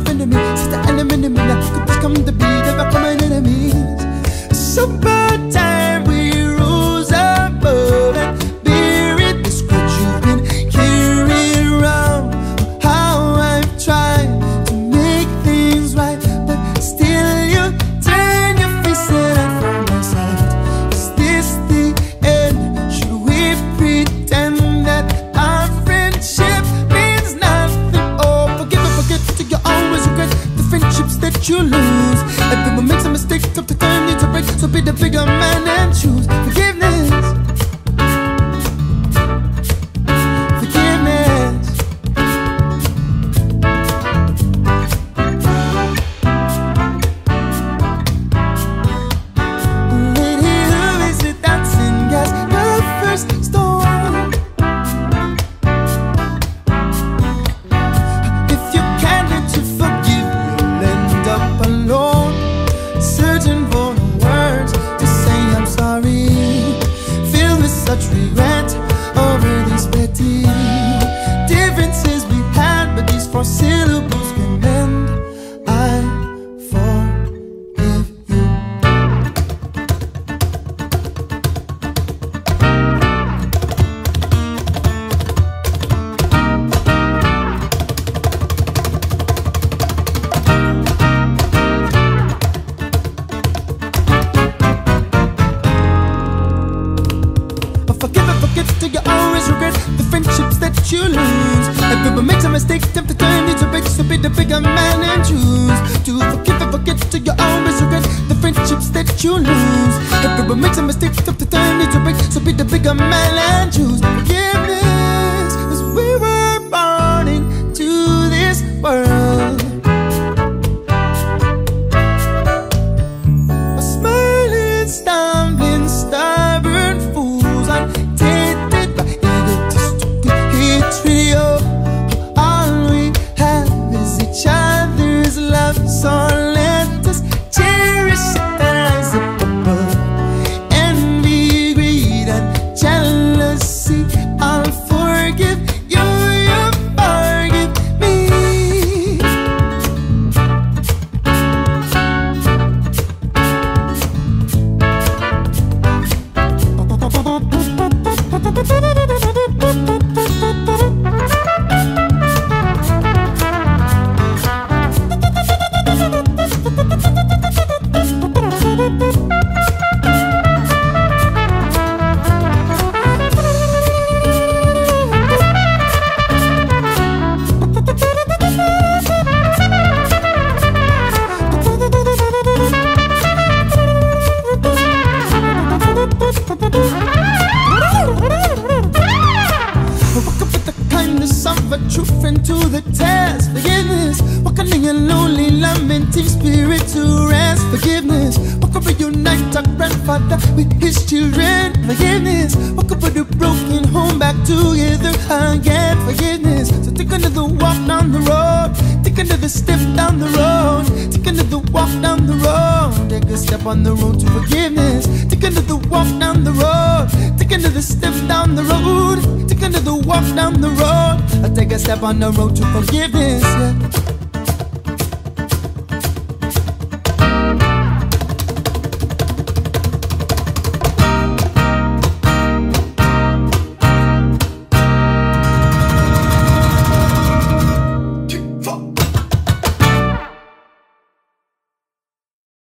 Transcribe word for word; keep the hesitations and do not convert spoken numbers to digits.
friend of me, sister and a enemy. Now could this come to be, never come my enemies. It's about time we rose above and buried this grudge you've been carrying around. How I've tried to make things right, but still you turn your face and I find my sight. Is this the end? Should we pretend that our friendship means nothing? Oh, forgive and forget till you always regret the friendships that you lose. Everyone makes a mistake, tough to turn you to break, so be the bigger man and choose forgiveness. Forgiveness. Lady who is it dancing gas, the first storm. If you can't learn to forgive, you'll end up alone, searching for the words to say I'm sorry, filled with such regret over these petty differences we had, but these four syllables can mend. I forgive you. But forgive and forget till you always regret the friendships that you lose. Everyone makes a mistake, tempt to turn you to break, so be the bigger man and choose to forgive and forget till you always regret the friendships that you lose. Everyone makes a mistake, tempt to turn you to break, so be the bigger man and choose forgiveness. 'Cause we were born into this world a smiling, stumbling, stubborn fools, untainted by egotistical hatred. Oh, all we have is each other's love, so let us cherish it and rise up above envy, greed, and jealousy. I'll forgive you, you forgive me. Walk up with the kindness of a true friend to the test. Forgiveness, welcoming a lonely, lamenting spirit to rest. Forgiveness, walk up reunite our grandfather with his children. Forgiveness, walk up with a broken home back together again. Forgiveness, so take another walk down the road, take another step down the road, take another walk down the road, take a step on the road to forgiveness. Take another walk down the road, take another step down the road, take another walk down the road, I take a step on the road to forgiveness. Yeah.